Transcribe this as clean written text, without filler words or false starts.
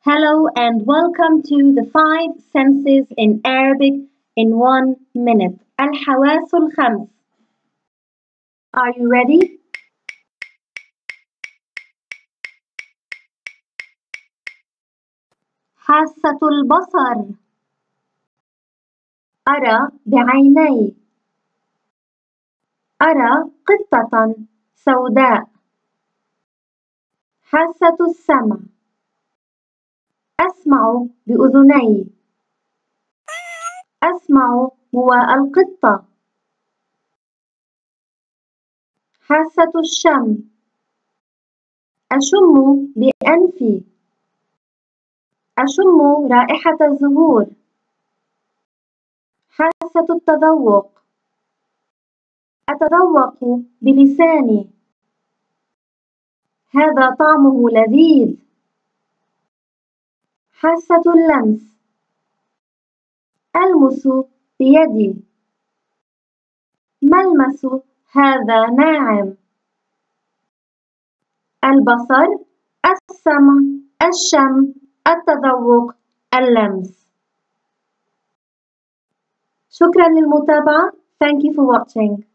Hello and welcome to the 5 senses in Arabic in 1 minute. الحواس الخمس. Are you ready? حاسة البصر. أرى بعيني. أرى قطة سوداء. حاسة السمع. أسمع بأذني. أسمع مواء القطة. حاسة الشم. أشم بأنفي. أشم رائحة الزهور. حاسة التذوق. أتذوق بلساني. هذا طعمه لذيذ. حاسة اللمس. ألمس بيدي. ملمس هذا ناعم. البصر، السمع، الشم، التذوق، اللمس. شكرا للمتابعة. Thank you for watching.